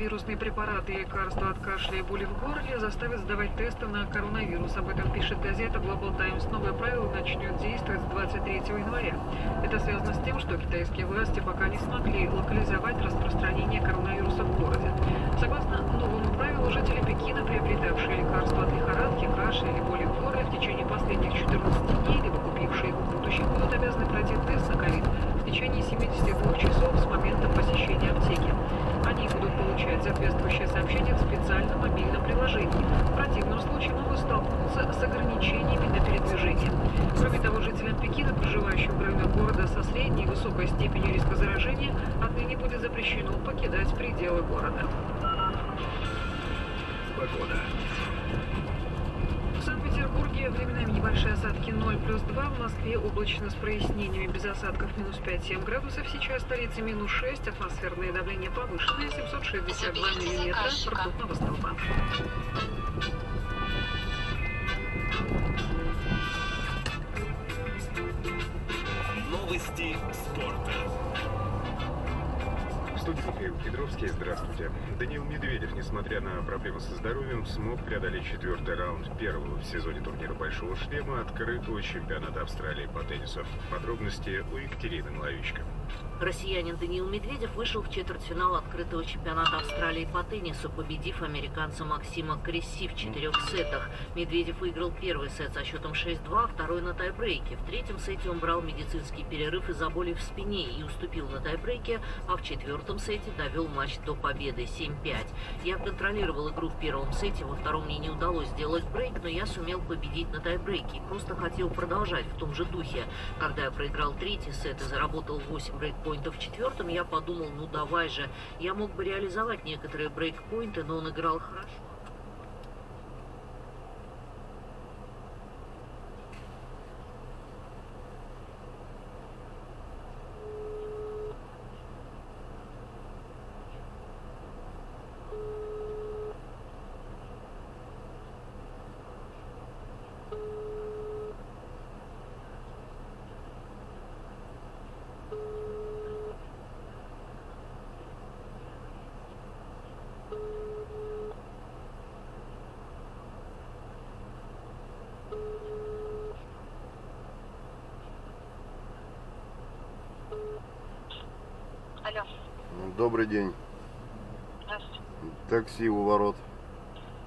вирусные препараты и лекарства от кашля и боли в горле заставят сдавать тесты на коронавирус. Об этом пишет газета Global Times. Новое правило начнет действовать с 23 января. Это связано с тем, что китайские власти пока не смогли локализовать распространение коронавируса в городе. Согласно новому правилу, жители Пекина, приобретавшие лекарства от лихорадки, кашля или боли в горле в течение последних 14 дней, либо купившие его в будущем, будут обязаны пройти тест на ковид в течение 72 часов с момента посещения аптеки. Они будут получать соответствующее сообщение в специальном мобильном приложении. В противном случае могут столкнуться с ограничениями на передвижение. Кроме того, жителям Пекина, проживающим в районах города со средней и высокой степенью риска заражения, отныне будет запрещено покидать пределы города. Погода. В Санкт-Петербурге временами небольшие осадки 0+2, в Москве облачно с прояснениями без осадков -5-7 градусов, сейчас столица -6, атмосферное давление повышенное 762 миллиметра ртутного столба. Новости спорта. В студии Михаил Кедровский. Здравствуйте. Даниил Медведев, несмотря на проблемы со здоровьем, смог преодолеть 4-й раунд первого в сезоне турнира «Большого шлема» открытого чемпионата Австралии по теннису. Подробности у Екатерины Млавичко. Россиянин Даниил Медведев вышел в четвертьфинал открытого чемпионата Австралии по теннису, победив американца Максима Кресси в 4 сетах. Медведев выиграл первый сет со счетом 6-2, а второй на тайбрейке. В третьем сете он брал медицинский перерыв из-за боли в спине и уступил на тайбрейке, а в четвертом сете довел матч до победы 7-5. Я контролировал игру в первом сете, во втором мне не удалось сделать брейк, но я сумел победить на тайбрейке и просто хотел продолжать в том же духе. Когда я проиграл третий сет и заработал 8 брейкпоинтов в четвертом, я подумал, ну давай же, я мог бы реализовать некоторые брейкпоинты, но он играл хорошо. Алло. Добрый день. Здравствуйте. Такси у ворот.